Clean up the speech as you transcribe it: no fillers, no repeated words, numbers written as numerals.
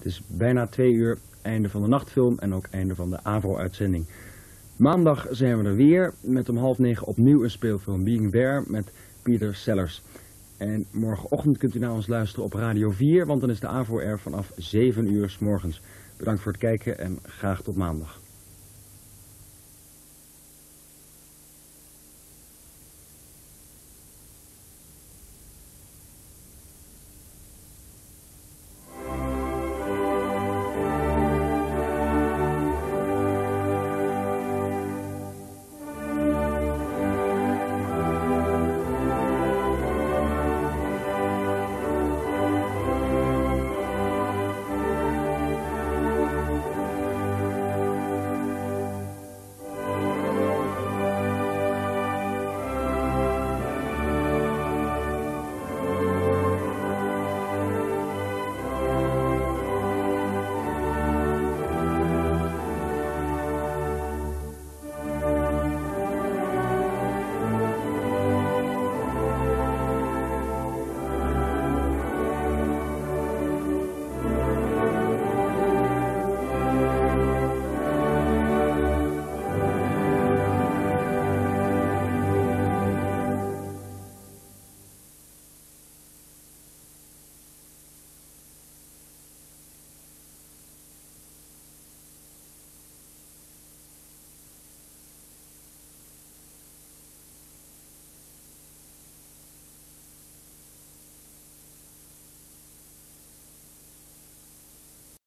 Het is bijna 2 uur, einde van de nachtfilm en ook einde van de AVRO-uitzending. Maandag zijn we er weer met om 8:30 opnieuw een speelfilm Being There met Peter Sellers. En morgenochtend kunt u naar ons luisteren op Radio 4, want dan is de AVRO er vanaf 7 uur 's morgens. Bedankt voor het kijken en graag tot maandag.